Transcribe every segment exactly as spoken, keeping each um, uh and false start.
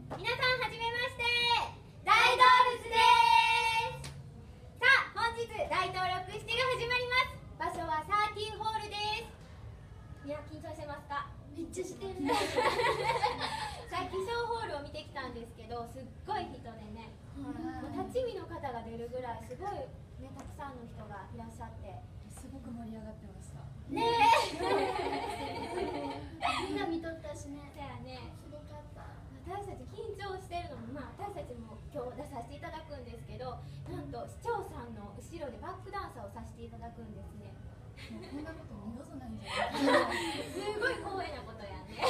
皆さんはじめまして、大動物です。さあ、本日大登録式が始まります。場所はサーティーホールです。みんな緊張してますか？ めっちゃしてる。 さっき小ホールを見てきたんですけど、すっごい人でね、もう立ち見の方が出るぐらいすごい、ね、たくさんの人がいらっしゃって、 すごく盛り上がってました。 ねえ。みんな見とったしね。 だよね。 すごかった。 私たち緊張してるのも、まあ、私たちも今日出させていただくんですけど、なんと市長さんの後ろでバックダンサーをさせていただくんですね。 こんなこと二度とないんじゃない？ すごい光栄なことやね。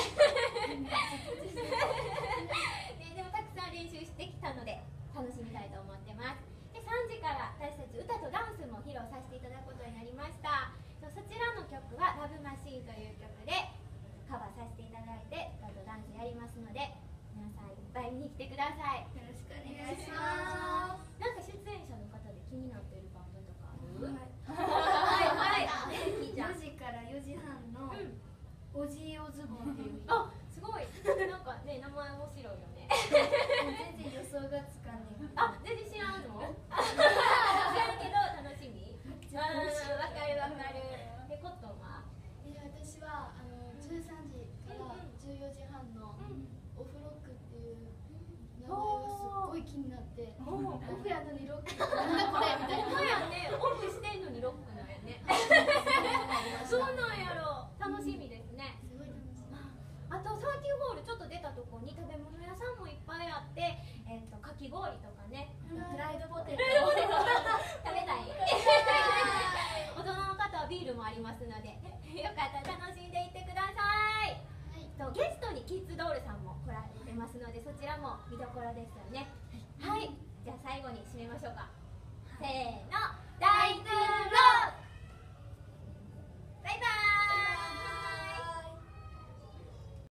ね、でもたくさん練習してきたので楽しみたいと思ってます。で、さんじから私たち歌とダンスも披露させていただくことになりました。そちらの曲は「ラブマシーン」という曲でカバーさせていただいて歌とダンスやりますので、皆さんいっぱい見に来てください。 よろしくお願いします。 なんか出演者の方で気になっているバンドとかある？ はいはいはい。 よじからよじはんのおじいおズボンっていう。 あ、すごい。なんかね、名前面白いよね。 全然予想がつかんねん。 あ、全然知らんの？知らんけど楽しみ。ああ、わかるわかる。で、コットンは？ 私はあのじゅうさんじからじゅうよじはんのオフロックっていう名前がすっごい気になって、オフやのにロックなんだこれみたいな。 そうやね、オフしてんのにロックなんやね。そうなんやろ。楽しみですね。 すごい楽しみ。 あとサーティーホールちょっと出たところに食べ物屋さんもいっぱいあって、えっとかき氷とかね、 フライドポテト食べたい。大人の方はビールもありますので、よかったら楽しんでいってください。とゲストにキッズドールさんも来られてますので、そちらも見どころですよね。はい、じゃあ最後に締めましょうか。せーの。